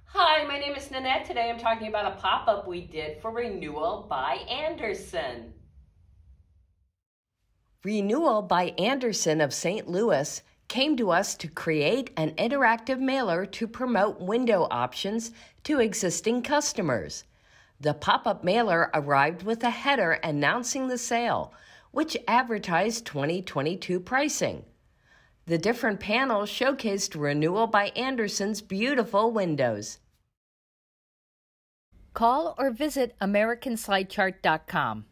Hi, my name is Nanette. Today I'm talking about a pop-up we did for Renewal by Andersen. Renewal by Andersen of Saint Louis came to us to create an interactive mailer to promote window options to existing customers. The pop-up mailer arrived with a header announcing the sale, which advertised 2022 pricing. The different panels showcased Renewal by Andersen's beautiful windows. Call or visit AmericanSlideChart.com.